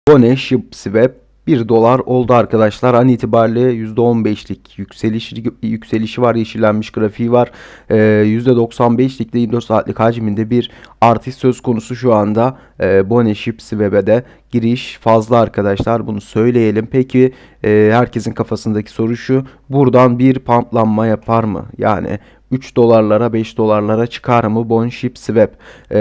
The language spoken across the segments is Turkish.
Bone ShipSwap 1 dolar oldu arkadaşlar. An itibariyle %15'lik yükselişi var. Yeşillenmiş grafiği var. %95'lik de 24 saatlik hacminde bir artış söz konusu şu anda. Bone ShipSwap'e de giriş fazla arkadaşlar. Bunu söyleyelim. Peki herkesin kafasındaki soru şu. Buradan bir pumplanma yapar mı? Yani 3 dolarlara 5 dolarlara çıkar mı Bone ShipSwap?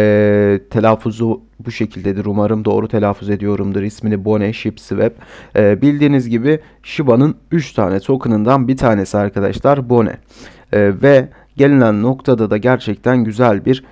Telaffuzu bu şekildedir. Umarım doğru telaffuz ediyorumdur. İsmini Bone ShipSwap. Bildiğiniz gibi Shiba'nın 3 tane token'ından bir tanesi arkadaşlar Bone. Ve gelinen noktada da gerçekten güzel bir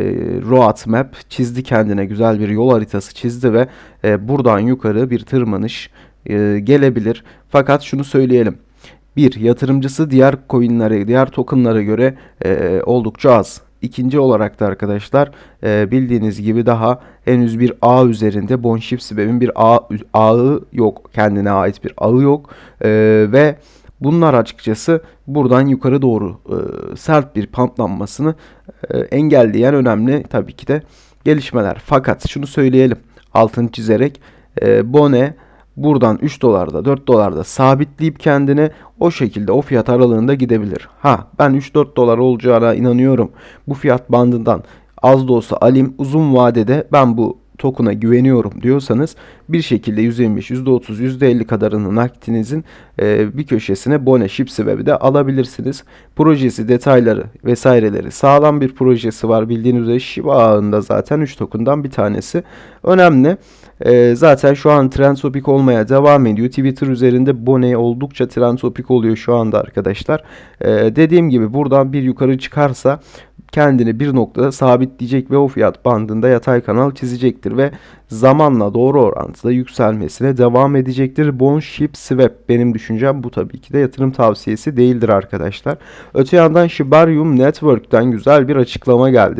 roadmap çizdi kendine. Güzel bir yol haritası çizdi ve buradan yukarı bir tırmanış gelebilir. Fakat şunu söyleyelim. Bir, yatırımcısı diğer coinlere, diğer tokenlara göre oldukça az. İkinci olarak da arkadaşlar bildiğiniz gibi daha henüz bir ağ üzerinde Bone ShipSwap'in bir ağı yok. Kendine ait bir ağı yok. Ve bunlar açıkçası buradan yukarı doğru sert bir pumplanmasını engelleyen önemli tabii ki de gelişmeler. Fakat şunu söyleyelim altını çizerek Bone buradan 3 dolarda 4 dolarda sabitleyip kendine o şekilde o fiyat aralığında gidebilir. Ben 3-4 dolar olacağına inanıyorum. Bu fiyat bandından az da olsa alayım. Uzun vadede ben bu token'a güveniyorum diyorsanız bir şekilde %25, %30, %50 kadarını nakitinizin bir köşesine Bone ShipSwap'ı de alabilirsiniz. Projesi, detayları vesaireleri sağlam bir projesi var. Bildiğiniz üzere Shiba ağında zaten 3 token'dan bir tanesi. Önemli. Zaten şu an trend topik olmaya devam ediyor. Twitter üzerinde Bone oldukça trend topik oluyor şu anda arkadaşlar. Dediğim gibi buradan bir yukarı çıkarsa kendini bir noktada sabitleyecek ve o fiyat bandında yatay kanal çizecektir ve zamanla doğru orantıda yükselmesine devam edecektir. Bone ShipSwap benim düşüncem bu, tabii ki de yatırım tavsiyesi değildir arkadaşlar. Öte yandan Shibarium Network'ten güzel bir açıklama geldi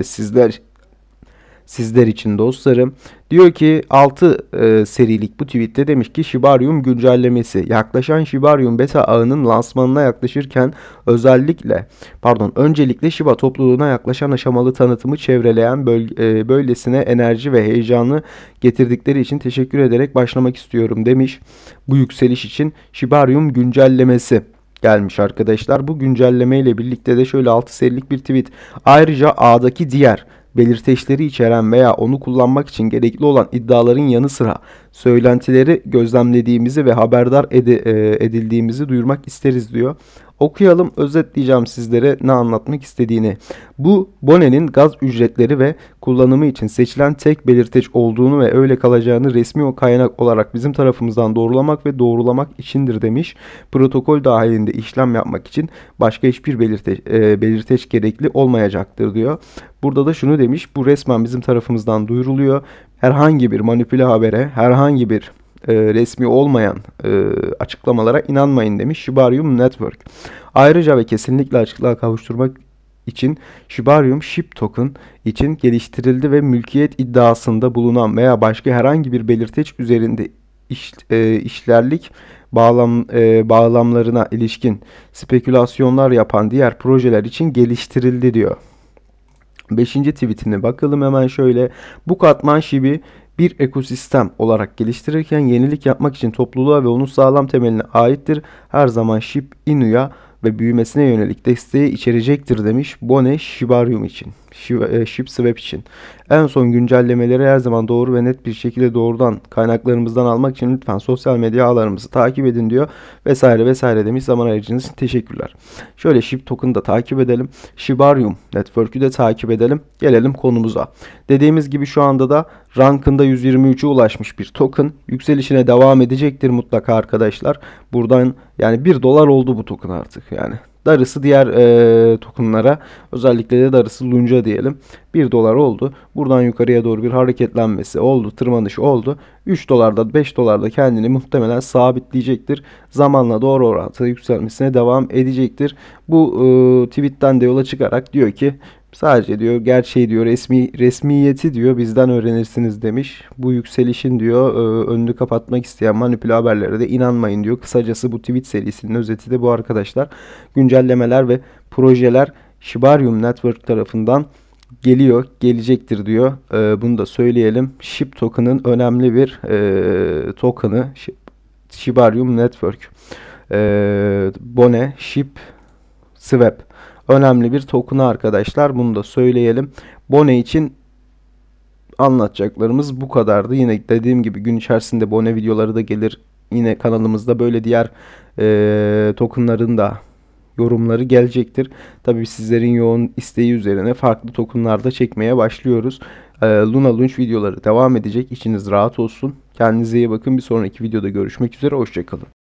sizler için dostlarım. Diyor ki 6 serilik bu tweette demiş ki Shibarium güncellemesi yaklaşan Shibarium beta ağının lansmanına yaklaşırken öncelikle Shiba topluluğuna yaklaşan aşamalı tanıtımı çevreleyen böylesine enerji ve heyecanı getirdikleri için teşekkür ederek başlamak istiyorum demiş. Bu yükseliş için Shibarium güncellemesi gelmiş arkadaşlar. Bu güncelleme ile birlikte de şöyle 6 serilik bir tweet. Ayrıca ağdaki diğer belirteçleri içeren veya onu kullanmak için gerekli olan iddiaların yanı sıra söylentileri gözlemlediğimizi ve haberdar edildiğimizi duyurmak isteriz diyor. Okuyalım, özetleyeceğim sizlere ne anlatmak istediğini. Bu Bone'nin gaz ücretleri ve kullanımı için seçilen tek belirteç olduğunu ve öyle kalacağını resmi o kaynak olarak bizim tarafımızdan doğrulamak ve doğrulamak içindir demiş. Protokol dahilinde işlem yapmak için başka hiçbir belirteç gerekli olmayacaktır diyor. Burada da şunu demiş, bu resmen bizim tarafımızdan duyuruluyor. Herhangi bir manipüle habere, herhangi bir resmi olmayan açıklamalara inanmayın demiş Shibarium Network. Ayrıca ve kesinlikle açıklığa kavuşturmak için Shibarium Ship Token için geliştirildi ve mülkiyet iddiasında bulunan veya başka herhangi bir belirteç üzerinde işlerlik bağlamlarına ilişkin spekülasyonlar yapan diğer projeler için geliştirildi diyor. 5. tweetine bakalım hemen şöyle. Bu katman Shibi bir ekosistem olarak geliştirirken yenilik yapmak için topluluğa ve onun sağlam temeline aittir. Her zaman Shib Inu'ya ve büyümesine yönelik desteği içerecektir demiş Bone Shibarium için. ShipSwap için. En son güncellemeleri her zaman doğru ve net bir şekilde doğrudan kaynaklarımızdan almak için lütfen sosyal medya ağlarımızı takip edin diyor. Vesaire vesaire demiş. Zaman ayırıcınız için teşekkürler. Şöyle Shib Token'ı da takip edelim. Shibarium Network'ü de takip edelim. Gelelim konumuza. Dediğimiz gibi şu anda da rankında 123'e ulaşmış bir token. Yükselişine devam edecektir mutlaka arkadaşlar. Buradan yani 1 dolar oldu bu token artık yani. Darısı diğer tokenlara, özellikle de darısı Lunca diyelim. 1 dolar oldu. Buradan yukarıya doğru bir hareketlenmesi oldu. Tırmanış oldu. 3 dolarda 5 dolarda kendini muhtemelen sabitleyecektir. Zamanla doğru orantıda yükselmesine devam edecektir. Bu tweetten de yola çıkarak diyor ki sadece diyor gerçeği diyor resmiyeti diyor bizden öğrenirsiniz demiş. Bu yükselişin diyor önünü kapatmak isteyen manipüle haberlere de inanmayın diyor. Kısacası bu tweet serisinin özeti de bu arkadaşlar. Güncellemeler ve projeler Shibarium Network tarafından gelecektir diyor. Bunu da söyleyelim. SHIB token'ın önemli bir token'ı Shibarium Network. Bone, SHIB, Swap. Önemli bir token'ı arkadaşlar. Bunu da söyleyelim. Bone için anlatacaklarımız bu kadardı. Yine dediğim gibi gün içerisinde Bone videoları da gelir. Yine kanalımızda böyle diğer tokenların da yorumları gelecektir. Tabii sizlerin yoğun isteği üzerine farklı tokenlar da çekmeye başlıyoruz. Luna Launch videoları devam edecek. İçiniz rahat olsun. Kendinize iyi bakın. Bir sonraki videoda görüşmek üzere. Hoşçakalın.